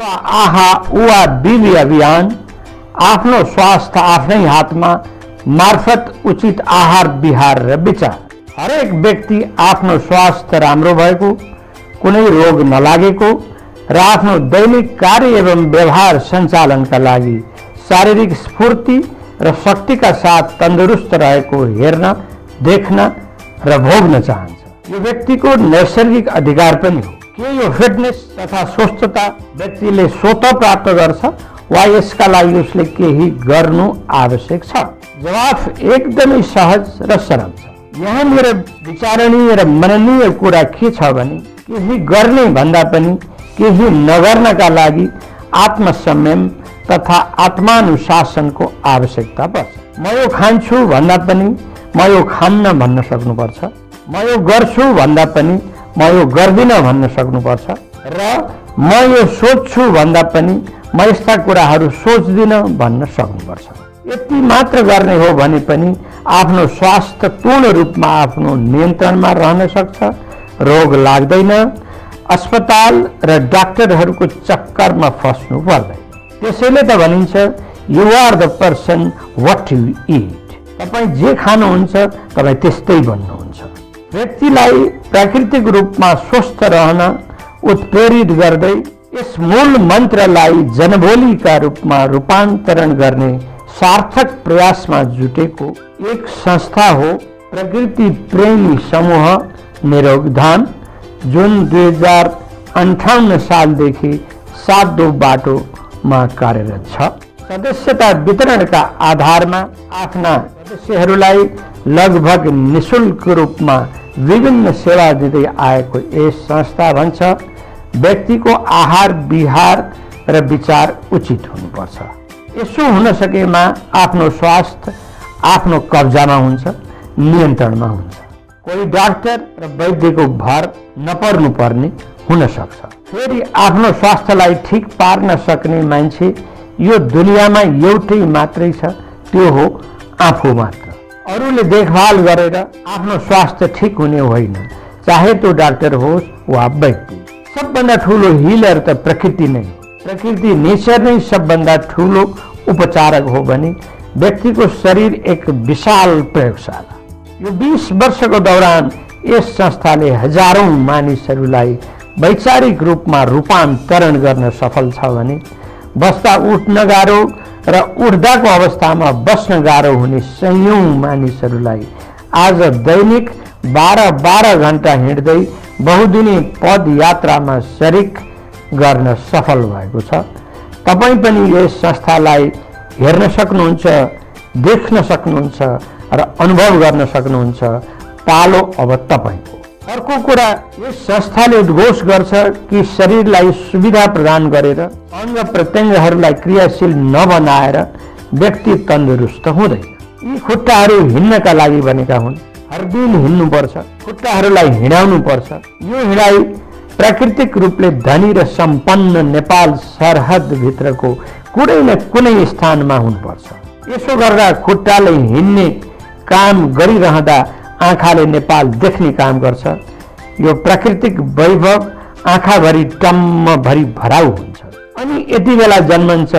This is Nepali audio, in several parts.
अथवा आहा उवा बिबी अभियान आफ्नो स्वास्थ्य आफ्नै हातमा मार्फत उचित आहार विहार र विचार। हरेक व्यक्ति आफ्नो स्वास्थ्य राम्रो भएको, कुनै रोग नलागेको र आफ्नो दैनिक कार्य एवं व्यवहार सञ्चालनका लागि शारीरिक स्फूर्ति र शक्तिका साथ तन्दुरुस्त रहेको हेर्न, देख्न र भोग्न चाहन्छ। यो व्यक्तिको नैसर्गिक अधिकार पनि हो। के यो फिटनेस तथा स्वस्थता व्यक्तिले स्वतः प्राप्त गर्छ वा यसका लागि उसले केही गर्नु आवश्यक छ? जवाफ एकदमै सहज र सरल छ। यहाँ मेरो विचारणीय र मननीय कुरा के छ भने केही गर्ने भन्दा पनि केही नगर्नका लागि आत्मसंयम तथा आत्मानुशासनको आवश्यकता पर्छ। म यो खान्छु भन्दा पनि म यो खान्न भन्न सक्नुपर्छ। म यो गर्छु भन्दा पनि म यो गर्दिन भन्न सक्नुपर्छ र म यो सोच्छु भन्दा पनि म यस्ता कुराहरू सोच्दिन भन्न सक्नुपर्छ। यति मात्र गर्ने हो भने पनि आफ्नो स्वास्थ्य पूर्ण रूपमा आफ्नो नियन्त्रणमा रहन सक्छ, रोग लाग्दैन, अस्पताल र डाक्टरहरूको चक्करमा फस्नु पर्दैन। त्यसैले त भनिन्छ you are the person what you eat. तपाईँ जे खानुहुन्छ तपाईँ त्यस्तै बन्नुहुन्छ। व्यक्तिलाई प्राकृतिक रूपमा स्वस्थ रहन उत्प्रेरित गर्दै यस मूल मन्त्रलाई जनबोलीका रूपमा रूपान्तरण गर्ने सार्थक प्रयासमा जुटेको एक संस्था हो प्रकृति प्रेमी समूह निरोगधाम, जुन 2058 सालदेखि सातो बाटोमा कार्यरत छ। सदस्यता वितरणका आधारमा आफ्ना सदस्यहरूलाई लगभग निशुल्क रूपमा विभिन्न सेवा दिँदै आएको यस संस्था भन्छ व्यक्तिको आहार विहार र विचार उचित हुनुपर्छ। यसो हुन सकेमा आफ्नो स्वास्थ्य आफ्नो कब्जामा हुन्छ, नियन्त्रणमा हुन्छ। कोही डाक्टर र वैद्यको भर नपर्नु पर्ने हुन सक्छ। फेरि आफ्नो स्वास्थ्यलाई ठिक पार्न सक्ने मान्छे यो दुनियाँमा एउटै मात्रै छ, त्यो हो आफू मात्र। अरूले देखभाल गरेर आफ्नो स्वास्थ्य ठिक हुने होइन, चाहे त्यो डाक्टर होस् वा वैद्य। सबभन्दा ठुलो हिलर त प्रकृति नै हो। प्रकृति नेचर नै सबभन्दा ठुलो उपचारक हो भने व्यक्तिको शरीर एक विशाल प्रयोगशाला। यो 20 वर्षको दौरान यस संस्थाले हजारौं मानिसहरूलाई वैचारिक रूपमा रूपान्तरण गर्न सफल छ भने बस्दा उठ्न गाह्रो र उठ्दाको अवस्थामा बस्न गाह्रो हुने सयौं मानिसहरूलाई आज दैनिक 12 घण्टा हिँड्दै बहुदिने पदयात्रामा शरीक गर्न सफल भएको छ। तपाईँ पनि यस संस्थालाई हेर्न सक्नुहुन्छ, देख्न सक्नुहुन्छ र अनुभव गर्न सक्नुहुन्छ। पालो अब तपाईँको। अर्को कुरा, यस संस्थाले उद्घोष गर्छ कि शरीरलाई सुविधा प्रदान गरेर अङ्ग प्रत्यङ्गहरूलाई क्रियाशील नबनाएर व्यक्ति तन्दुरुस्त हुँदैन। यी खुट्टाहरू हिँड्नका लागि बनेका हुन्। हर दिन हिँड्नुपर्छ, खुट्टाहरूलाई हिँडाउनु पर्छ। यो हिँडाइ प्राकृतिक रूपले धनी र सम्पन्न नेपाल सरहद भित्रको कुनै न कुनै स्थानमा हुनुपर्छ। यसो गर्दा खुट्टाले हिँड्ने काम गरिरहँदा आँखाले नेपाल देख्ने काम गर्छ। यो प्राकृतिक वैभव आँखाभरि टम्मभरि भराउ हुन्छ। अनि यति बेला जन्मन्छ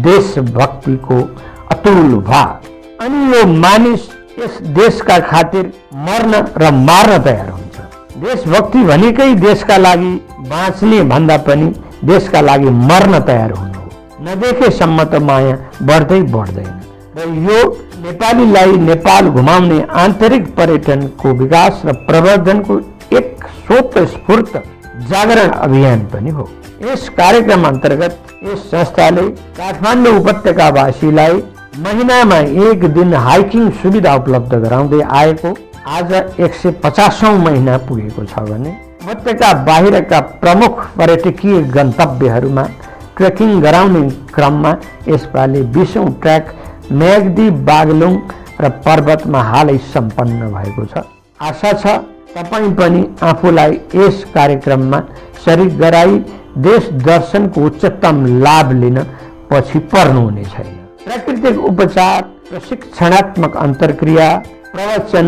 देशभक्तिको अतुल भाव। अनि यो मानिस यस देशका खातिर मर्न र मार्न तयार हुन्छ। देशभक्ति भनेकै देशका लागि बाँच्ने भन्दा पनि देशका लागि मर्न तयार हुनु हो। नदेखेसम्म त माया बढ्दै बढ्दैन। र यो नेपालीलाई नेपाल घुमाउने आन्तरिक पर्यटनको विकास र प्रवर्धनको एक स्वतस्फूर्त जागरण अभियान पनि हो। यस कार्यक्रम अन्तर्गत यस संस्थाले काठमाडौँ उपत्यकावासीलाई महिनामा 1 दिन हाइकिङ सुविधा उपलब्ध गराउँदै आएको आज 150औं महिना पुगेको छ भने उपत्यका बाहिरका प्रमुख पर्यटकीय गन्तव्यहरूमा ट्रेकिङ गराउने क्रममा यसपालि 20औं ट्र्याक मेघदी बागलुङ र पर्वतमा हालै सम्पन्न भएको छ। आशा छ तपाईँ पनि आफूलाई यस कार्यक्रममा शरीक गराई देश दर्शनको उच्चतम लाभ लिन पछि पर्नुहुने छैन। प्राकृतिक उपचार, प्रशिक्षणात्मक अन्तर्क्रिया, प्रवचन,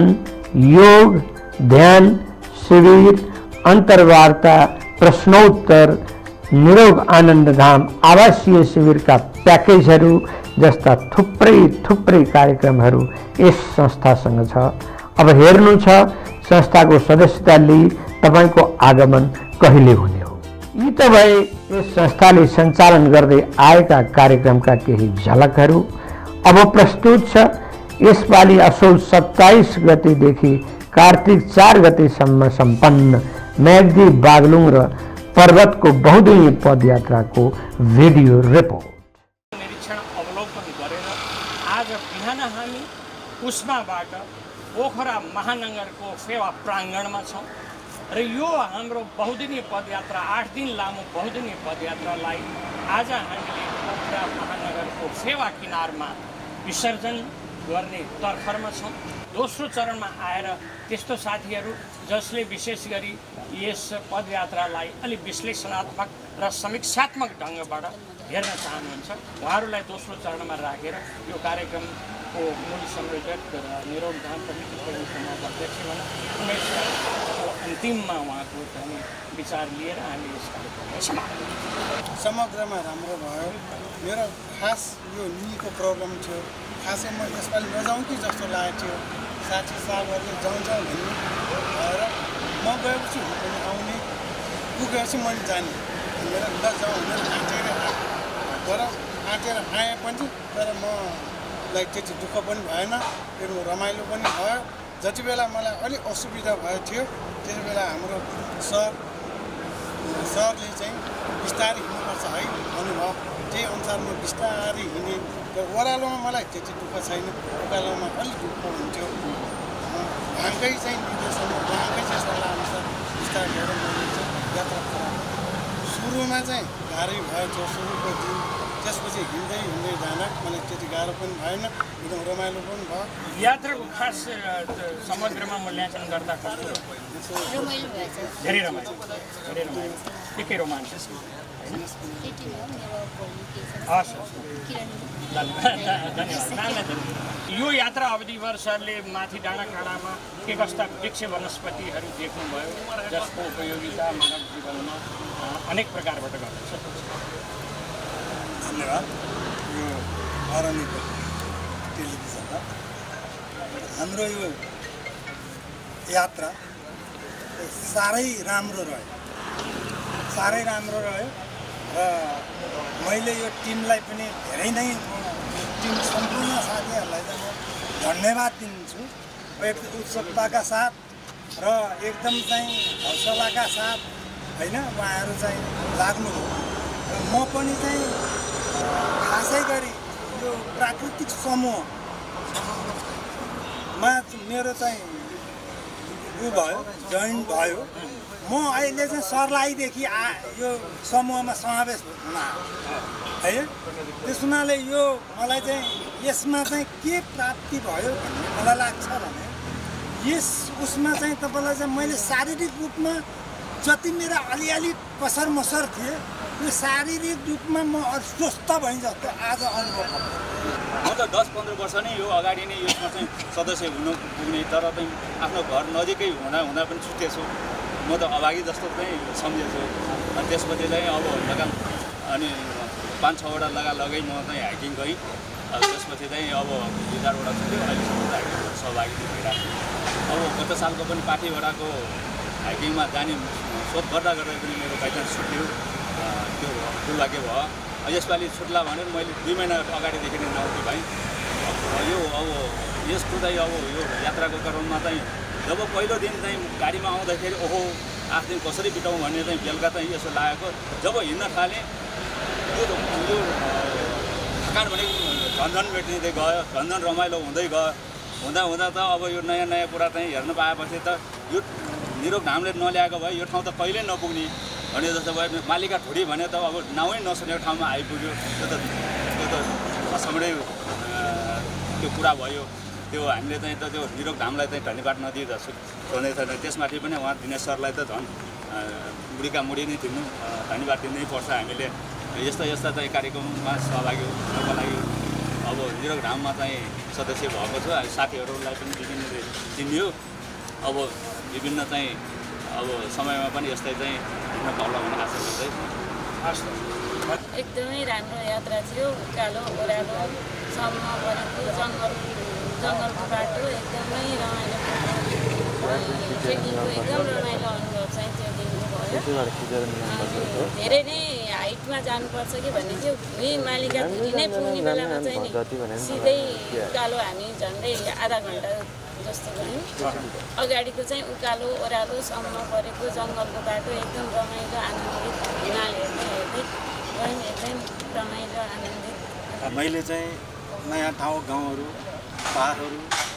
योग, ध्यान, शिविर, अन्तर्वार्ता, प्रश्नोत्तर, निरोग आनन्द धाम आवासीय शिविरका प्याकेजहरू जस्ता थुप्रै कार्यक्रमहरू यस संस्थासँग छ। अब हेर्नु छ संस्थाको सदस्यता लिई तपाईको आगमन कहिले हुने हो। यी त भए यस संस्थाले सञ्चालन गर्दै आएका कार्यक्रमका केही झलकहरू। अब प्रस्तुत छ यसपालि असोज 27 गतेदेखि कार्तिक 4 गतेसम्म सम्पन्न म्याग्दी बागलुङ र पर्वतको बहुदिनीय पदयात्राको भिडियो रिपोर्ट। निरीक्षण अवलोकन गरेर आज बिहान हामी उस्माबाट पोखरा महानगरको सेवा प्राङ्गणमा छौँ र यो हाम्रो बहुदिनीय पदयात्रा 8 दिन लामो बहुदिनीय पदयात्रालाई आज हामीले पोखरा महानगरको सेवा किनारमा विसर्जन गर्ने तर्खरमा छौँ। दोस्रो चरणमा आएर त्यस्तो साथीहरू जसले विशेष गरी यस पदयात्रालाई अलि विश्लेषणात्मक र समीक्षात्मक ढङ्गबाट हेर्न चाहनुहुन्छ उहाँहरूलाई दोस्रो चरणमा राखेर यो कार्यक्रमको मूल संयोजक निरोग धाम कमिटी प्रमुख अध्यक्ष उमेशको अन्तिममा उहाँको चाहिँ विचार लिएर हामी यस कार्यक्रमलाई समाप्त। समग्रमा राम्रो भयो। मेरो खास यो नीको प्रब्लम थियो। खासै म यसपालि नजाउँ कि जस्तो लागेको थियो। साथी साहबहरूले जाउँ भन्ने भएर म गएपछि पनि आउने, ऊ गएपछि मैले जाने भनेर नजाउँ भनेर आँटेर आएँ पनि। तर मलाई त्यति दुःख पनि भएन, फेरि रमाइलो पनि भयो। जति बेला मलाई अलिक असुविधा भएको थियो त्यति बेला हाम्रो सरले चाहिँ बिस्तारै हिँड्नुपर्छ है भन्नुभयो। त्यही अनुसार म बिस्तारै हिँडेँ र ओह्रालोमा मलाई त्यति दुःख छैन, उकालोमा अलिक दुःख हुन्थ्यो। उहाँकै चाहिँ निर्देशन, उहाँकै चाहिँ सल्लाहअनुसार बिस्तारै गरेर मैले चाहिँ यात्रा गराएँ। सुरुमा चाहिँ गाह्रै भयो थियो सुरुको दिन, त्यसपछि हिँड्दै जाँदा मलाई त्यति गाह्रो पनि भएन, एकदम रमाइलो पनि भयो। यात्राको खास समग्रमा मूल्याङ्कन गर्दा धेरै रमाइलो के रोमाञ्च हस् धन्यवाद। यो यात्रा अवधिभर सरले माथि डाँडाकाँडामा के कस्ता वृक्ष वनस्पतिहरू देख्नुभयो जसको उपयोगिता मानव जीवनमा अनेक प्रकारबाट गर्न सकिन्छ। धन्यवाद। यो अरण्यको टेलिभिजनमा हाम्रो यो यात्रा साह्रै राम्रो रह्यो र मैले यो टिमलाई पनि धेरै नै टिम सम्पूर्ण साथीहरूलाई चाहिँ म धन्यवाद दिन्छु। उत्सुकताका साथ र एकदम चाहिँ हौसलाका साथ होइन उहाँहरू चाहिँ लाग्नुभयो र म पनि चाहिँ खासै गरी यो प्राकृतिक समूहमा मेरो चाहिँ जोइन भयो। म अहिले चाहिँ सर्लाहीदेखि यो समूहमा समावेश हुन है। त्यस हुनाले यो मलाई चाहिँ यसमा चाहिँ के प्राप्ति भयो भन्ने मलाई लाग्छ भने यस उसमा चाहिँ तपाईँलाई चाहिँ मैले शारीरिक रूपमा जति मेरो अलिअलि कसर मसर थिए त्यो शारीरिक रूपमा म स्वस्थ भएँ जस्तो आज अनुभव गर्छु। म त 10-15 वर्ष नै यो अगाडि नै यसमा चाहिँ सदस्य हुन पुग्ने, तर चाहिँ आफ्नो घर नजिकै हुँदा पनि छुटेछु। म त अभागी जस्तो चाहिँ सम्झेछु। अनि त्यसपछि चाहिँ अब अनि 5-6वटा लगालगै म चाहिँ हाइकिङ गएँ। त्यसपछि चाहिँ अब 2-4वटा छुट्यो, अहिलेसम्म त हाइकिङमा सहभागी भइरहेको छु। अब गत सालको पनि पाठीवटाको हाइकिङमा जाने सोध गर्दा पनि मेरो बाइचान्स छुट्यो, त्यो दुर्भाग्य भयो। यसपालि छुट्ला भनेर मैले 2 महिना अगाडिदेखि नै नआउने भएँ। यो अब यसको चाहिँ अब यो यात्राको क्रममा चाहिँ जब पहिलो दिन चाहिँ गाडीमा आउँदाखेरि ओहो 8 दिन कसरी बिताउँ भन्ने चाहिँ बेलुका चाहिँ यसो लागेको। जब हिँड्न थालेँ यो थकान भनेको झन्झन मेटिँदै गयो, झन्झन रमाइलो हुँदै गयो। हुँदा त अब यो नयाँ कुरा चाहिँ हेर्न पाएपछि त यो निरोग धामले नल्याएको भए यो ठाउँ त कहिल्यै नपुग्ने भने जस्तो भयो। मालिका ठुडी भने त अब नाउँ नसुनेको ठाउँमा आइपुग्यो। त्यो त असाम्रै त्यो कुरा भयो। त्यो हामीले चाहिँ त त्यो निरोग धामलाई चाहिँ धन्यवाद नदिँदा सोध्दै छैन। त्यसमाथि पनि उहाँ दिनेश सरलाई त झन् मुडीका मुडी नै दिनु धन्यवाद दिनै पर्छ। हामीले यस्ता चाहिँ कार्यक्रममा सहभागी हुनको लागि अब निरोग धाममा चाहिँ सदस्य भएको छु। साथीहरूलाई पनि विभिन्न चिनियो। अब विभिन्न चाहिँ अब समयमा पनि यस्तै चाहिँ हिँड्न पाउला भन्ने आशा गर्दै एकदमै राम्रो यात्रा थियो। उकालो ओह्रालो सम्म परेको जङ्गलको बाटो एकदमै रमाइलो ट्रेकिङको एकदम रमाइलो अनुभव चाहिँ त्यो दिनको भयो। धेरै नै हाइटमा जानुपर्छ कि भन्ने थियो। मालिका धुरी नै पुग्ने बेलामा चाहिँ नि सिधै उकालो हामी झन्डै आधा घन्टा जस्तो गऱ्यौँ। अगाडिको चाहिँ उकालो ओह्रालो सम्म परेको जङ्गलको बाटो एकदम रमाइलो आनन्दित हिमाल हेर्दै हेर्दै गयौँ। एकदम रमाइलो आनन्दित। मैले चाहिँ नयाँ ठाउँ गाउँहरू पाहाडहरू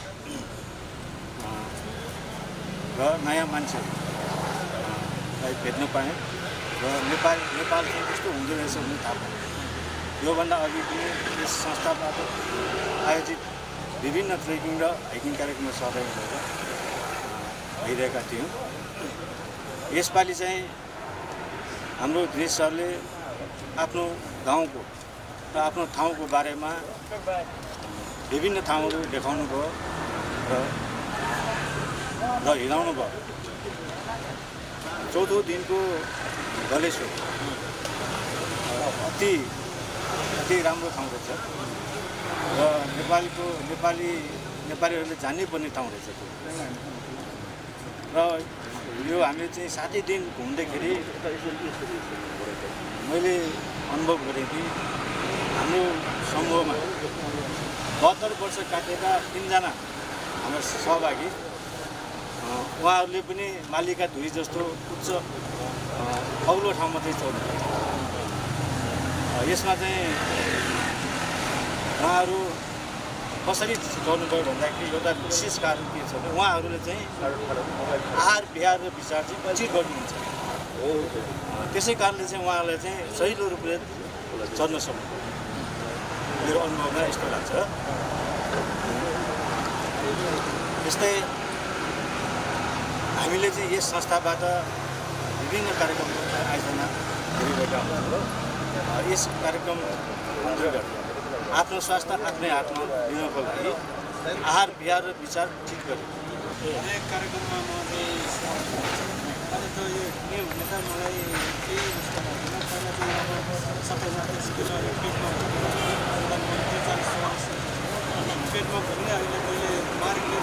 र नयाँ मान्छेहरूलाई भेट्न पाएँ र नेपाल चाहिँ कस्तो हुँदो रहेछ भन्ने थाहा पाएँ। योभन्दा अघि पनि यस संस्थाबाट आयोजित विभिन्न ट्रेकिङ र हाइकिङ कार्यक्रममा सहभागी भएर भइरहेका थियौँ। यसपालि चाहिँ हाम्रो दिनेश सरले आफ्नो गाउँको र आफ्नो ठाउँको बारेमा विभिन्न ठाउँहरू देखाउनु भयो र हिँडाउनु भयो। चौथो दिनको गलेश्वर अति राम्रो ठाउँ रहेछ र नेपालीहरूले जान्नै पर्ने ठाउँ रहेछ त्यो। र यो हामीले चाहिँ 7 दिन घुम्दाखेरि मैले अनुभव गरेँ कि हाम्रो समूहमा 72 वर्ष काटेका 3 जना हाम्रो सहभागी उहाँहरूले पनि मालिका धुरी जस्तो उच्च अग्लो ठाउँमा चाहिँ चढ्नु। यसमा चाहिँ उहाँहरू कसरी चढ्नुभयो भन्दाखेरि एउटा विशेष कारण के छ भने उहाँहरूले चाहिँ आहार विहार र विचार चाहिँ उचित गर्नुहुन्छ। त्यसै कारणले चाहिँ उहाँहरूलाई चाहिँ सहिलो रूपले चढ्न सक्नु। मेरो अनुभवमा यस्तो लाग्छ। त्यस्तै हामीले चाहिँ यस संस्थाबाट विभिन्न कार्यक्रमहरू आयोजना गरिरहेका हुन्छौँ। यस कार्यक्रम अन्तर्गत आफ्नो स्वास्थ्य आफ्नै हातमा लिनको लागि आहार विहार र विचार ठिक गर्यो। हरेक कार्यक्रममा म चाहिँ अहिले त यो के हुने त मलाई केही जस्तो लाग्दैन। पहिला चाहिँ अब सबैजना स्कुलहरू पेटमा पेटमा भन्ने अहिले मैले मार्गले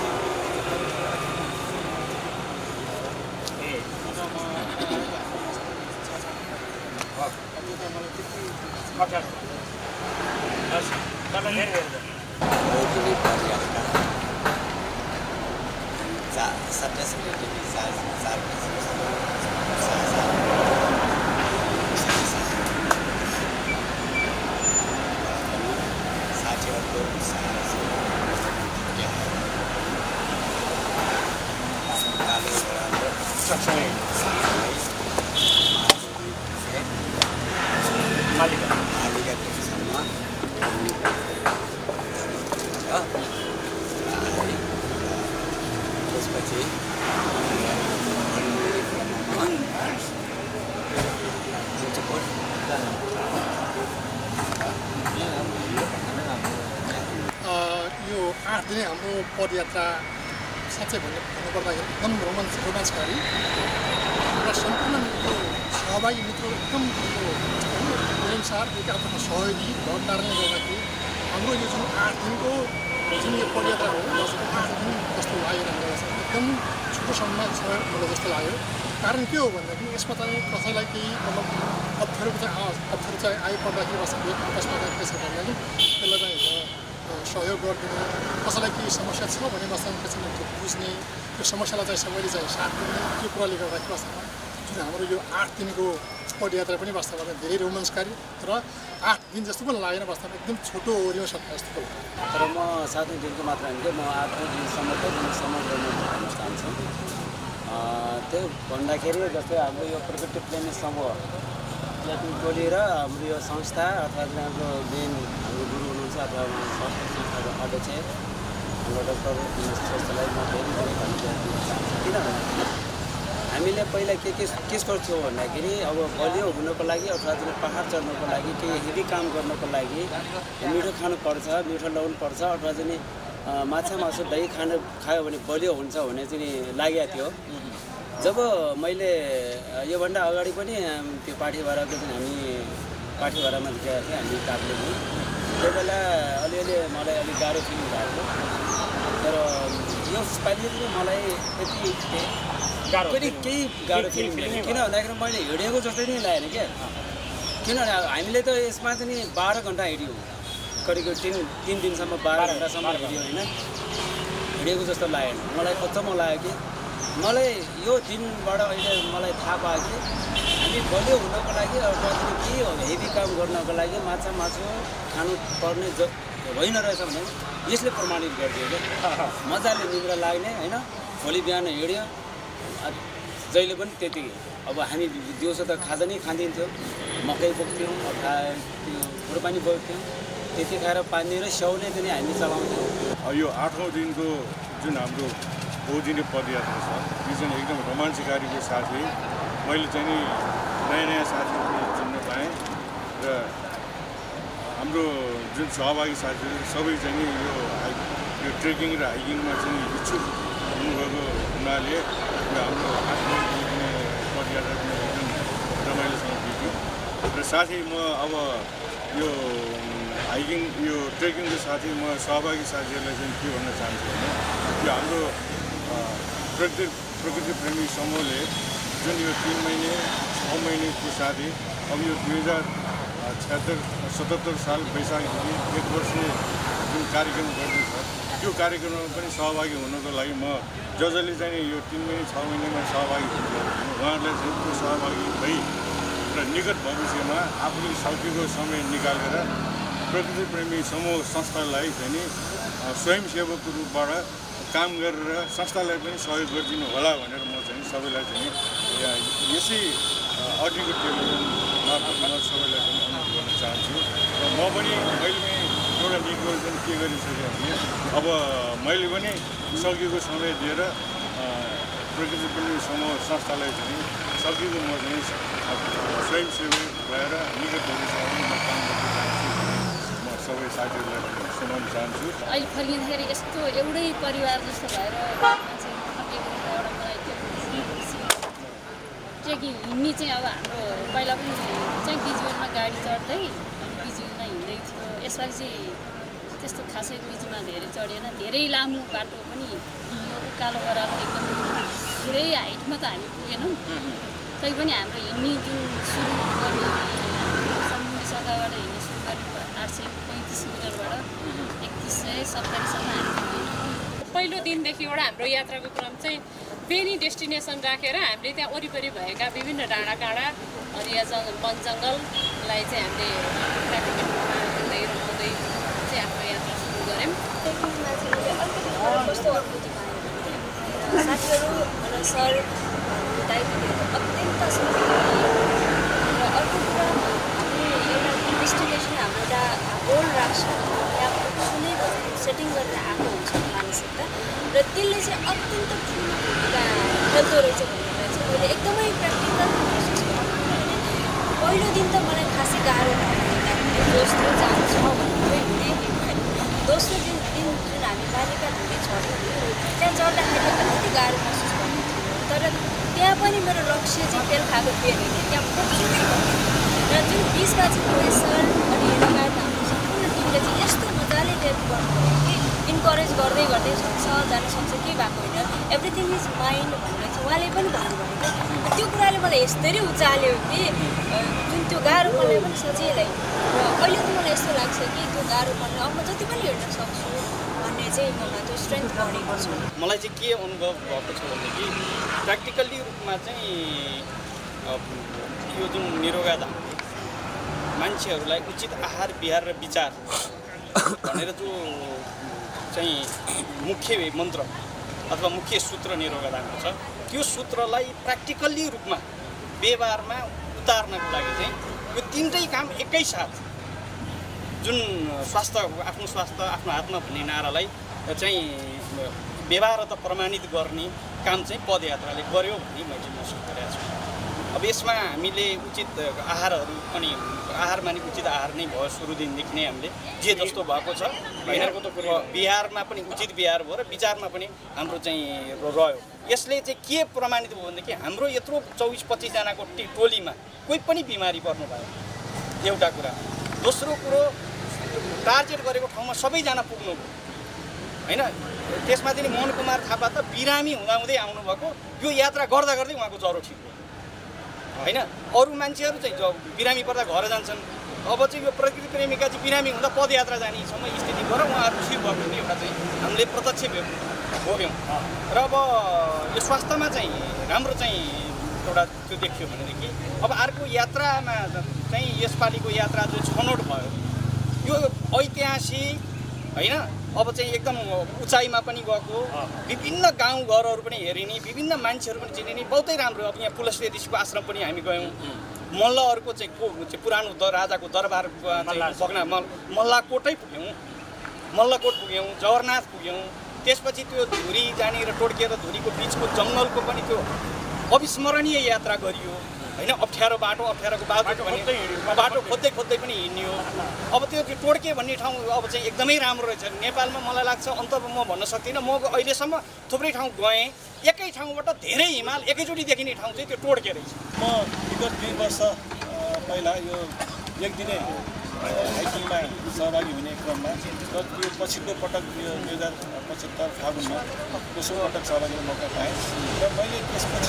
यो 8 दिने हाम्रो पदयात्रा साँच्चै भन्नुपर्दाखेरि एकदम रोमाञ्चकारी र सम्पूर्ण यो सहभागी मित्र एकदम मिलनसार एक आफ्नो सहयोगी भएको कारणले गर्दाखेरि हाम्रो यो जुन 8 दिनको जुन यो पदयात्रा हो जसको 8 दिन जस्तो लागेर हामीलाई एकदम छोटो समयमा छ मलाई जस्तो लाग्यो। कारण के हो भन्दाखेरि यसमा चाहिँ कसैलाई केही मतलब अप्ठ्यारो चाहिँ आइपर्दाखेरि आपसमा चाहिँ के छ भन्दाखेरि त्यसलाई चाहिँ सहयोग गरिदिने, कसैलाई केही समस्या छ भने वास्तवमा कसैले बुझ्ने, त्यो समस्यालाई चाहिँ सबैले चाहिँ साथ दिने, त्यो कुराले गर्दाखेरि वास्तवमा जुन हाम्रो यो 8 दिनको पदयात्रा पनि वास्तवमा धेरै रोमाञ्चकारी र 8 दिन जस्तो पनि लागेन। वास्तवमा एकदम छोटो ओरियो सक्छ जस्तो लाग्यो। तर म 7 दिनको मात्र होइन, म 8 दिनसम्मको समग्र गर्न चाहन्छु। त्यो भन्दाखेरि जस्तै हाम्रो यो प्रोटेक्टिभ प्लेनेट समूह टोली र हाम्रो यो संस्था अथवा हाम्रो मेन हाम्रो गुरु हुनुहुन्छ अथवा संस्थाको अध्यक्ष हाम्रो डाक्टर संस्थालाई म धेरै धन्यवाद दिन चाहन्छु। किनभने हामीले पहिला के गर्थ्यौँ भन्दाखेरि अब बलियो हुनको लागि अथवा जुन पहाड चढ्नको लागि केही हेभी काम गर्नको लागि मिठो खानुपर्छ, मिठो ल्याउनु पर्छ अथवा चाहिँ माछा मासु दही खायो भने बलियो हुन्छ भन्ने चाहिँ लागेको थियो। जब मैले योभन्दा अगाडि पनि त्यो पाठी भाडाको जुन हामी पाठी भाडामा गएको थियौँ हामी काठमाडौँ त्यो बेला अलिअलि मलाई अलिक गाह्रो फिल भएको तर यसपालि चाहिँ मलाई त्यति पनि केही गाह्रो फिल हुँदैन किन भन्दाखेरि मैले हिँडेको जस्तै नै लागेन क्या किनभने हामीले त यसमा चाहिँ नि 12 घन्टा हिँड्यौँ करिब 3 दिनसम्म 12 घन्टासम्म हिँड्यो होइन हिँडेको जस्तो लागेन मलाई अचम्म लाग्यो कि मलाई यो दिनबाट अहिले मलाई थाहा पायो कि हामी बलियो हुनको लागि अथवा के हो हेभी काम गर्नको लागि माछा मासु खानु पर्ने होइन रहेछ भने यसले प्रमाणित गरिदियो क्या मजाले निद्रा लाग्ने होइन भोलि बिहान हिँड्यो जहिले पनि त्यति अब हामी दिउँसो त खाजा नै खाँदिन्थ्यौँ मकै बोक्थ्यौँ अथवा त्यो खुर्पानी बोक्थ्यौँ त्यति खाएर पानी र स्याउले पनि हामी चलाउँथ्यौँ यो 8औं दिनको जुन हाम्रो 2 दिने पदयात्रा छ यो चाहिँ एकदम रोमाञ्चकारीको साथै मैले चाहिँ नि नयाँ साथीहरू चिन्न पाएँ र हाम्रो जुन सहभागी साथीहरू सबै चाहिँ नि यो ट्रेकिङ र हाइकिङमा चाहिँ इच्छुक हुनुभएको हुनाले हाम्रो 8औं दिने पदयात्रा पनि एकदम रमाइलोसँग बित्यो र साथै म अब यो हाइकिङ यो ट्रेकिङको साथै म सहभागी साथीहरूलाई चाहिँ के भन्न चाहन्छु भने यो हाम्रो प्रकृति प्रेमी समूहले जुन यो 3 महिने 6 महिनेको साथै अब यो 2077 साल वैशाखदेखि 1 वर्षीय जुन कार्यक्रम गर्दैछ त्यो कार्यक्रममा पनि सहभागी हुनको लागि म जसले चाहिँ यो 3 महिने 6 महिनेमा सहभागी हुनुहुन्छ उहाँहरूलाई चाहिँ त्यो सहभागी भई र निकट भविष्यमा आफूले सकेको समय निकालेर प्रकृति प्रेमी समूह संस्थालाई चाहिँ नि स्वयंसेवकको रूपबाट काम गरेर संस्थालाई पनि सहयोग गरिदिनु होला भनेर म चाहिँ सबैलाई चाहिँ यसै अडियोको टेलिभिजन मार्फत म सबैलाई पनि अनुरोध गर्न चाहन्छु र म पनि मैले एउटा नियोजन के गरिसकेँ भने अब मैले पनि सकेको समय दिएर प्रकृति प्रेमी समूह संस्थालाई चाहिँ सकेको म चाहिँ स्वयंसेवक भएर निकट भविष्यमा म काम गर्न चाहन्छु म सबै साथीहरूलाई सुनाउन चाहन्छु अहिले फर्किँदाखेरि यस्तो एउटै परिवार जस्तो भएर मान्छे एउटा मलाई ट्रेकिङ हिँड्ने चाहिँ अब हाम्रो पहिला पनि चाहिँ बिजुलीमा गाडी चढ्दै बिजुलीमा हिँड्दै थियो यसपालि चाहिँ त्यस्तो खासै बिजुमा धेरै चढेन धेरै लामो बाटो पनि कालो गराएर एकदम धेरै हाइटमा त हामी पुगेनौँ तैपनि हाम्रो हिँड्ने जुन सुरु गर्ने समुद्री सतहबाट हिँड्ने सुरु गर्ने 835 मिटरबाट 3170सम्म हामी पहिलो दिनदेखि एउटा हाम्रो यात्राको क्रम चाहिँ बेनी डेस्टिनेसन राखेर हामीले त्यहाँ वरिपरि भएका विभिन्न डाँडाकाँडा हरिया वन जङ्गललाई चाहिँ हामीले घुम्दै रमाउँदै चाहिँ हाम्रो यात्रा सुरु गऱ्यौँ। कस्तो अनुभूति पायो भने साथीहरू र सर दाइदिदीहरू अत्यन्त सजिलो र अर्को कुरा हामीले एउटा डेस्टिनेसन हाम्रो एउटा गोल राख्छ त्यहाँ कुनै सेटिङ गरेर आएको हुन्छ मानसिकता र त्यसले चाहिँ अत्यन्त ठुलो भूमिका खेल्दो रहेछ भनेर चाहिँ मैले एकदमै प्र्याक्टिकल महसुस गरेँ। पहिलो दिन त मलाई खासै गाह्रो भयो दोस्रो जान्छ भनेर हिँडेँ दोस्रो दिन जुन हामी बालिका धुरी चढ्यौँ त्यहाँ चढ्दाखेरि अलिकति गाह्रो महसुस भएको थियो तर त्यहाँ पनि मेरो लक्ष्य चाहिँ फेल खाएको थिएन कि त्यहाँ पुग्छु र जुन 20 बाजीको सर अनि लगायत हाम्रो सम्पूर्ण टिमले चाहिँ यस्तो मजाले टेप गर्नुभयो कि इन्करेज गर्दै गर्दै सक्छ जान सक्छ केही भएको होइन एभ्रिथिङ इज माइन्ड भनेर चाहिँ उहाँले पनि भन्नुभयो क्या त्यो कुराले मलाई यस्तरी उचाल्यो कि जुन त्यो गाह्रो पर्ने पनि सजिलै र अहिले त मलाई यस्तो लाग्छ कि त्यो गाह्रो पर्ने अब म जति पनि हिँड्न सक्छु भन्ने चाहिँ ममा त्यो स्ट्रेन्थ बढेको छ। मलाई चाहिँ के अनुभव भएको छ भनेदेखि प्र्याक्टिकल्ली रूपमा चाहिँ यो जुन निरोगा धाम मान्छेहरूलाई उचित आहार विहार र विचार भनेर जो चाहिँ मुख्य मन्त्र अथवा मुख्य सूत्र निरोगा धामको छ त्यो सूत्रलाई प्र्याक्टिकल्ली रूपमा व्यवहारमा उतार्नको लागि चाहिँ यो तीनटै काम एकैसाथ जुन स्वास्थ्य आफ्नो हातमा भन्ने नारालाई चाहिँ व्यवहार त प्रमाणित गर्ने काम चाहिँ पदयात्राले गर्यो भन्ने मैले महसुस गरेको छु। अब यसमा हामीले उचित आहारहरू पनि आहार माने उचित आहार नै भयो सुरुदेखि नै हामीले जे जस्तो भएको छ होइन बिहारमा पनि उचित बिहार भयो र विचारमा पनि हाम्रो चाहिँ रह्यो। यसले चाहिँ के प्रमाणित भयो भनेदेखि हाम्रो यत्रो 24-25 जनाको टोलीमा कोही पनि बिमारी पर्नु भयो एउटा कुरा। दोस्रो कुरो टार्गेट गरेको ठाउँमा सबैजना पुग्नुभयो होइन। त्यसमा चाहिँ मोहन कुमार थापा त बिरामी हुँदाहुँदै आउनुभएको, यो यात्रा गर्दा गर्दै उहाँको ज्वरो ठिक भयो होइन। अरू मान्छेहरू चाहिँ बिरामी पर्दा घर जान्छन्, अब चाहिँ यो प्रकृति प्रेमिका चाहिँ बिरामी हुँदा पदयात्रा जानेसम्म स्थिति भएर उहाँहरू ठिक भएको पनि एउटा चाहिँ हामीले प्रत्यक्ष भोग्यौँ। र अब यो स्वास्थ्यमा चाहिँ राम्रो चाहिँ एउटा त्यो देखियो भनेदेखि अब अर्को यात्रामा चाहिँ यसपालिको यात्रा जो छनौट भयो यो ऐतिहासिक होइन। अब चाहिँ एकदम उचाइमा पनि गएको, विभिन्न गाउँघरहरू पनि हेरिने, विभिन्न मान्छेहरू पनि चिनिने, बहुतै राम्रो। अब यहाँ पुलस्तेदीको आश्रम पनि हामी गयौँ, मल्लहरूको चाहिँ पुरानो राजाको दरबार बग्ना मल्लाकोटै पुग्यौँ, मल्लकोट पुग्यौँ, जगरनाथ पुग्यौँ। त्यसपछि त्यो धुरी जाने र टोड्किएर धुरीको बिचको जङ्गलको पनि त्यो अविस्मरणीय यात्रा गरियो होइन। अप्ठ्यारो बाटो, अप्ठ्यारोको बाटो खोज्दै खोज्दै पनि हिँड्यो। अब त्यो टोड्के भन्ने ठाउँ अब चाहिँ एकदमै राम्रो रहेछ नेपालमा। मलाई लाग्छ अन्त म भन्न सक्दिनँ, म अहिलेसम्म थुप्रै ठाउँ गएँ, एकै ठाउँबाट धेरै हिमाल एकैचोटि देखिने ठाउँ चाहिँ त्यो टोड्के रहेछ। म विगत 2 वर्ष पहिला यो एक दिने हाइकिङमा सहभागी हुने क्रममा र त्यो पछिल्लो पटक यो 2075 फागुनमा दोस्रो पटक सहभागी हुने मौका पाएँ र मैले त्यसपछि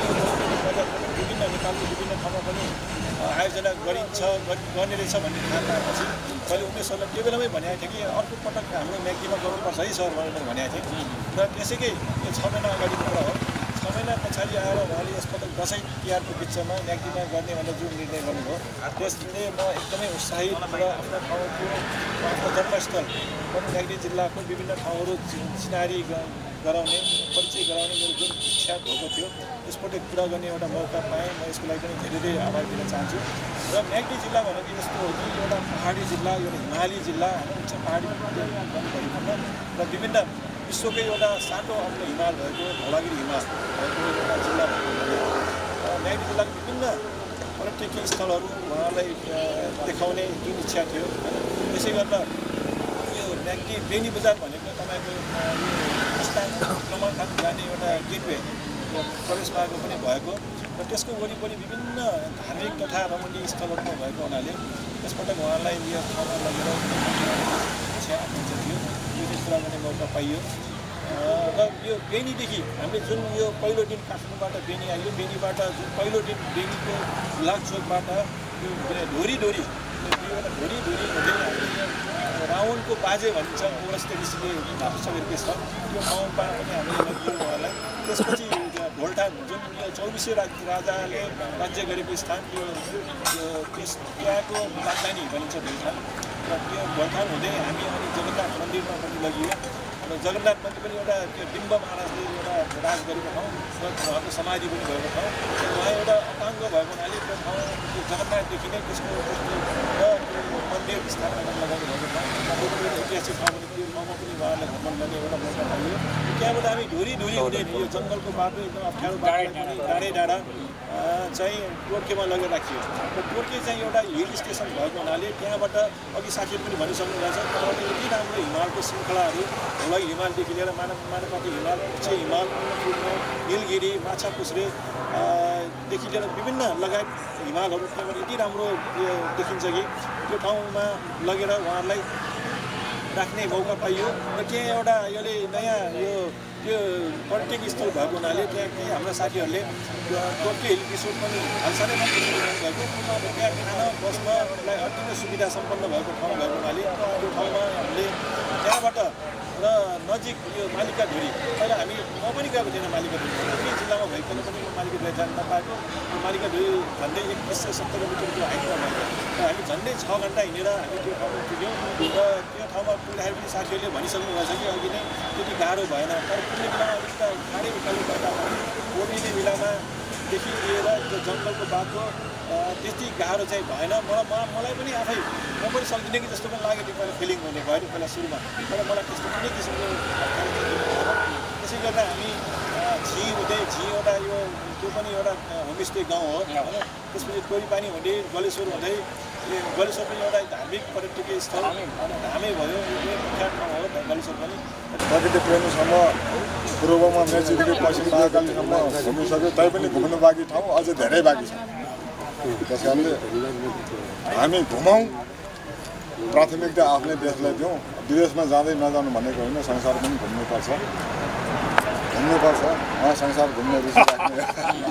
विभिन्न नेपालको विभिन्न ठाउँमा पनि आयोजना गर्ने रहेछ भन्ने थाहा पाएपछि मैले उमेशहरूलाई त्यो बेलामै भनेको थिएँ कि अर्को पटक हाम्रो म्याग्दीमा गर्नुपर्छ है सर भनेर भनेको थिएँ। र त्यसैकै यो 6 महिना अगाडि कुरा हो, 6 महिना पछाडि आएर उहाँले यसपटक दसैँ तिहारको बिचमा म्याग्दीमा गर्ने भनेर जुन निर्णय गर्नुभयो त्यसले म एकदमै उत्साहित र आफ्नो ठाउँको आफ्नो जन्मस्थल म्याग्दी जिल्लाको विभिन्न ठाउँहरू चिनारी गराउने परिचय गराउने मेरो जुन इच्छा भएको थियो यसपटक पुरा गर्ने एउटा मौका पाएँ। म यसको लागि पनि धेरै धेरै आभार दिन चाहन्छु। र म्याग्दी जिल्ला भनेको यस्तो हो कि एउटा पहाडी जिल्ला, एउटा हिमाली जिल्ला, उच्च पहाडी र विभिन्न विश्वकै एउटा सानो आफ्नो हिमाल भएको धौलागिरी हिमाल भएको एउटा जिल्ला भएको म्याग्दी जिल्लाको विभिन्न पर्यटकीय स्थलहरू उहाँलाई देखाउने जुन इच्छा थियो। त्यसै गर्दा यो म्याग्दी बेनी बजार भनेको तपाईँको कमलथान जाने एउटा गेटवे प्रवेश मार्ग पनि भएको र त्यसको वरिपरि विभिन्न धार्मिक तथा रमणीय स्थलहरूमा भएको हुनाले यसपटक उहाँलाई यो ठाउँमा लगेर इच्छा आकाङ्क्षा थियो, यो चाहिँ पुरा गर्ने मौका पाइयो। र यो बेनीदेखि हामीले जुन यो पहिलो दिन काठमाडौँबाट बेनी आयो, बेनीबाट जुन पहिलो दिन बेनीको लाकचोकबाट यो धोरी हुँदै रावणको बाजे भनिन्छ ओरस्ते ऋषिले सबैको छ त्यो ठाउँमा पनि हामीले लगियो उहाँलाई। त्यसपछि ढोलठान जुन यो 24औं राजाले राज्य गरेको स्थान त्यो त्यहाँको राजधानी भनिन्छ ढोलठान र त्यो ढोलठान हुँदै हामी अनि जगन्नाथ मन्दिरमा पनि लगियो र जगन्नाथ मन्दिर पनि एउटा त्यो बिम्ब महाराजले एउटा राज गरेको ठाउँ र उहाँको समाधि पनि भएको ठाउँ। उहाँ एउटा अपाङ्ग भएको हुनाले त्यो ठाउँ त्यो जगन्नाथदेखि नै त्यसको र मन्दिर स्थापना गर्न लगाउनु भएको ठाउँ ऐतिहासिक ठाउँ पनि त्यो ठाउँमा पनि उहाँलाई भ्रमण गर्ने एउटा मौका पाइयो। त्यहाँबाट हामी धुरी हुँदै यो जङ्गलको बाटो एकदम अप्ठ्यारो बाटो डाँडा चाहिँ टोड्केमा लगेर राखियो र टोड्के चाहिँ एउटा हिल स्टेसन भएको हुनाले त्यहाँबाट अघि साथीहरू पनि भनिसक्नु भएको छ त्यहाँबाट यति राम्रो हिमालको श्रृङ्खलाहरू धौलागिरी हिमालदेखि लिएर मानवपाटी हिमाल, उच्च हिमाल, निलगिरी, माछापुछ्रे देखि लिएर विभिन्न लगायत हिमालहरू त्यहाँबाट यति राम्रो देखिन्छ कि त्यो ठाउँमा लगेर उहाँहरूलाई राख्ने मौका पाइयो र त्यहाँ एउटा यसले नयाँ त्यो पर्यटक स्थल भएको हुनाले त्यहाँ केही हाम्रा साथीहरूले टोड्के हिल रिसोर्ट पनि हालसालै भएको त्यहाँ खान बस्नलाई अति नै सुविधा सम्पन्न भएको ठाउँ भएको हुनाले त्यो ठाउँमा हामीले त्यहाँबाट र नजिक यो मालिका धुरी पहिला म पनि गएको थिएन मालिका धुरी कुनै जिल्लामा भइकन पनि मालिका धुरी जान नपाएको। मालिका धुरी झन्डै 2170 किलोमिटरको हाइटमा भएको र हामी झन्डै 6 घन्टा हिँडेर हामी त्यो ठाउँमा पुग्यौँ र त्यो ठाउँमा पुग्दाखेरि पनि साथीहरूले भनिसक्नु भएको छ कि अघि नै त्यति गाह्रो भएन तर पुग्ने बेलामा अलिक त गाह्रै उकालो भएका ओर्लिने बेलामादेखि लिएर त्यो जङ्गलको बाटो त्यति गाह्रो चाहिँ भएन। मलाई पनि आफै म पनि सक्दिनँ कि जस्तो पनि लाग्यो त्यो पहिला फिलिङ हुने भयो नि पहिला सुरुमा तर मलाई त्यस्तो कुनै किसिमको त्यसै गर्दा हामी एउटा यो त्यो पनि एउटा होमस्टे गाउँ हो होइन त्यसपछि तोरीपानी हुँदै गलेश्वर हुँदै गलेश्वर पनि एउटा धार्मिक पर्यटकीय स्थल धामै भयो यो प्रख्यात ठाउँ हो गलेश्वर पनि प्रकृति प्रेमीसम्म पूर्वमा मेचीदेखि पश्चिम महाकालीसम्म घुमिसक्यो तैपनि घुम्नु बाँकी ठाउँ अझै धेरै बाँकी छ त्यस कारणले हामी घुमाउँ प्राथमिकता आफ्नै देशलाई दिउँ विदेशमा जाँदै नजानु भनेको होइन संसार पनि घुम्नुपर्छ संसार घुम्ने रुचि राख्ने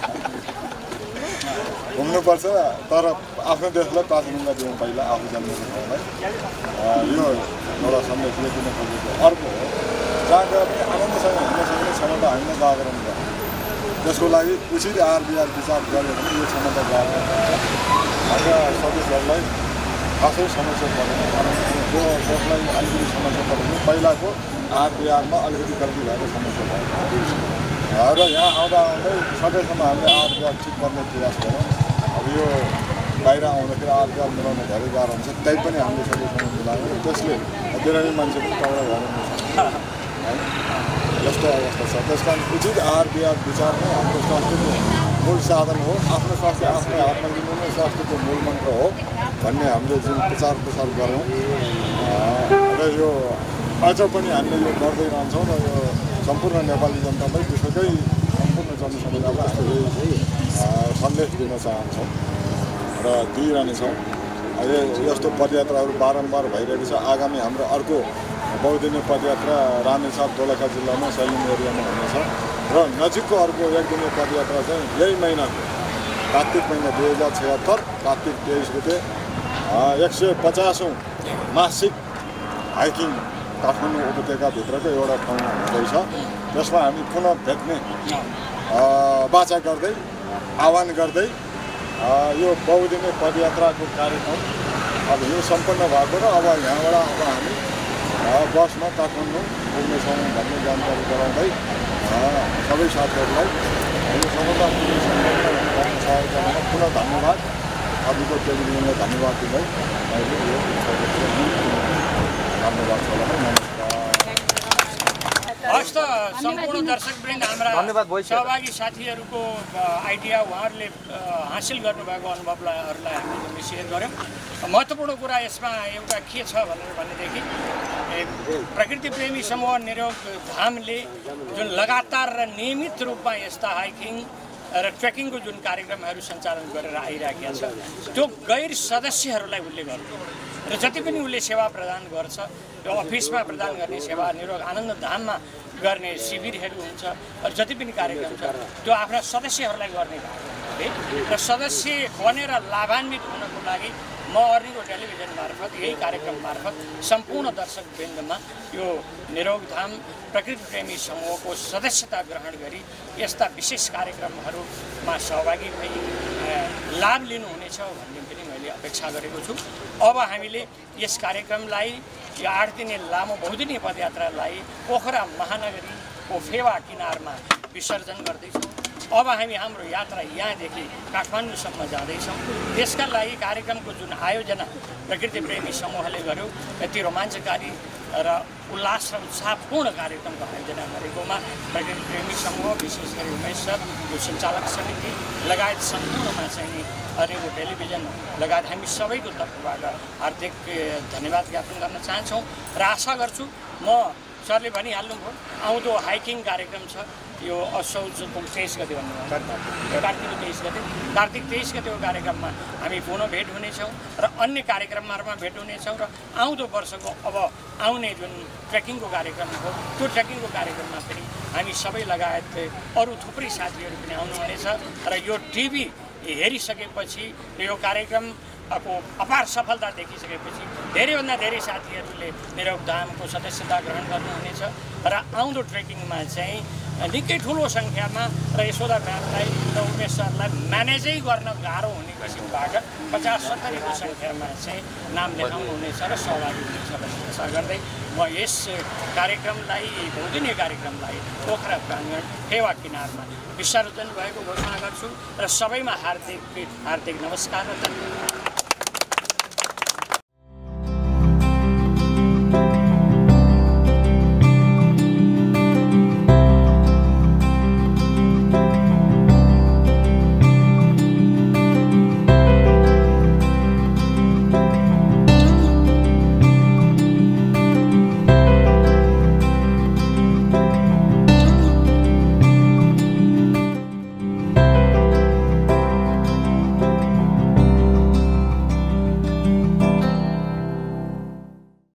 घुम्नुपर्छ तर आफ्नो देशलाई प्राथमिकता दिउँ पहिला आफू जन्मेको ठाउँलाई यो एउटा सन्देश दिन खोजेको अर्को हो जहाँ गए पनि आनन्दसँग हिँड्न सक्ने क्षमता हामीलाई जागरण गर्छ त्यसको लागि उचित आहार विहार विचार गऱ्यो भने यो क्षमता जागरण हुन्छ हाम्रा सदस्यहरूलाई खासै समस्या पर्दैन कारण जो जसलाई अलिकति समस्या पर्दैन पहिलाको आहार विहारमा अलिकति गल्ती भएर समस्या भयो र यहाँ आउँदा आउँदै सकेसम्म हामीले आहार विहार ठिक गर्ने प्रयास गरौँ अब यो बाहिर आउँदाखेरि आहार विहार मिलाउन धेरै गाह्रो हुन्छ त्यही पनि हामीले सकेसम्म मिलायौँ त्यसले बिरामी मान्छे पनि तगडा भएर है यस्तो अवस्था छ त्यस कारण उचित आहार विहार विचार नै हाम्रो स्वास्थ्यको मूल साधन हो आफ्नो स्वास्थ्य आफ्नै हातमा लिनु नै स्वास्थ्यको मूल मन्त्र हो भन्ने हामीले जुन प्रचार प्रसार गऱ्यौँ र यो अझ पनि हामीले यो गर्दै रहन्छौँ र यो सम्पूर्ण नेपाली जनतालाई विश्वकै सम्पूर्ण जनसमुदायलाई हामीले सन्देश दिन चाहन्छौँ र दिइरहनेछौँ यस्तो पदयात्राहरू बारम्बार भइरहेको छ आगामी हाम्रो अर्को बहुदिने पदयात्रा रामेछाप दोलखा जिल्लामा सैलिम एरियामा हुनेछ र नजिकको अर्को एक दिने पदयात्रा चाहिँ यही महिनाको कार्तिक महिना 2076 कार्तिक 23 गते 150औं मासिक हाइकिङ काठमाडौँ उपत्यकाभित्रको एउटा ठाउँमा हुँदैछ जसमा हामी पुनः भेट्ने बाचा गर्दै आह्वान गर्दै यो बहुदिने पदयात्राको कार्यक्रम अब यो सम्पन्न भएको र अब यहाँबाट अब हामी बसमा काठमाडौँ पुग्नेछौँ भन्ने जानकारी गराउँदै सबै साथीहरूलाई यो समग्र सहयोगमा पुनः धन्यवाद अघिको टेलिभिजनलाई धन्यवाद दिँदै मैले यो धन्यवाद छ हस् त सम्पूर्ण दर्शकवृन्द हाम्रा सहभागी साथीहरूको आइडिया उहाँहरूले हासिल गर्नुभएको अनुभवहरूलाई हामीले सेयर गऱ्यौँ महत्त्वपूर्ण कुरा यसमा एउटा के छ भनेदेखि प्रकृति प्रेमी समूह निरोग धामले जुन लगातार र नियमित रूपमा यस्ता हाइकिङ र ट्रेकिङको जुन कार्यक्रमहरू सञ्चालन गरेर आइरहेका छ त्यो गैर सदस्यहरूलाई उसले गर्छ र जति पनि उसले सेवा प्रदान गर्छ यो अफिसमा प्रदान गर्ने सेवा निरोग आनन्द धाममा गर्ने शिविरहरू हुन्छ र जति पनि कार्यक्रम छ त्यो आफ्ना सदस्यहरूलाई गर्ने भएको र सदस्य बनेर लाभान्वित हुनको लागि म अर्निको टेलिभिजन मार्फत यही कार्यक्रम मार्फत सम्पूर्ण दर्शकवृन्दमा यो निरोग धाम प्रकृति प्रेमी समूहको सदस्यता ग्रहण गरी यस्ता विशेष कार्यक्रमहरूमा सहभागी भई लाभ लिनुहुनेछ भन्ने पनि मैले अपेक्षा गरेको छु अब हामीले यस कार्यक्रमलाई यो 8 दिने लामो बहुदिने पदयात्रालाई पोखरा महानगरीको फेवा किनारमा विसर्जन गर्दैछौँ अब हामी हाम्रो यात्रा यहाँदेखि काठमाडौँसम्म जाँदैछौँ त्यसका लागि कार्यक्रमको जुन आयोजना प्रकृति प्रेमी समूहले गर्यो यति रोमाञ्चकारी र उल्लास र उत्साहपूर्ण कार्यक्रमको आयोजना गरेकोमा प्रकृति प्रेमी समूह विशेष गरी उमेश सर यो सञ्चालक समिति लगायत सम्पूर्णमा चाहिँ अर्निको टेलिभिजन लगायत हामी सबैको तर्फबाट हार्दिक धन्यवाद ज्ञापन गर्न चाहन्छौँ र आशा गर्छु म सरले भनिहाल्नुभयो आउँदो हाइकिङ कार्यक्रम छ यो असौजको 23 गते भन्नुभयो कार्तिक 23 गतेको कार्यक्रममा हामी पुनः भेट हुनेछौँ र अन्य कार्यक्रमहरूमा भेट हुनेछौँ र आउँदो वर्षको अब आउने जुन ट्रेकिङको कार्यक्रम हो त्यो ट्रेकिङको कार्यक्रममा पनि हामी सबै लगायत अरू थुप्रै साथीहरू पनि आउनुहुनेछ र यो टिभी हेरिसकेपछि यो कार्यक्रमको अपार सफलता देखिसकेपछि धेरैभन्दा धेरै साथीहरूले निरोग धामको सदस्यता ग्रहण गर्नुहुनेछ र आउँदो ट्रेकिङमा चाहिँ निकै ठुलो सङ्ख्यामा र यशोदा म्यामलाई र उमेश सरलाई म्यानेजै गर्न गाह्रो हुने किसिमबाट 50-70को सङ्ख्यामा चाहिँ नाम लेखाउनुहुनेछ र सहभागी हुनेछ भन्ने आशा गर्दै म यस कार्यक्रमलाई बहुदिने कार्यक्रमलाई पोखरा प्राङ्गण फेवा किनारमा विसर्जन भएको घोषणा गर्छु र सबैमा हार्दिक नमस्कार र धन्यवाद।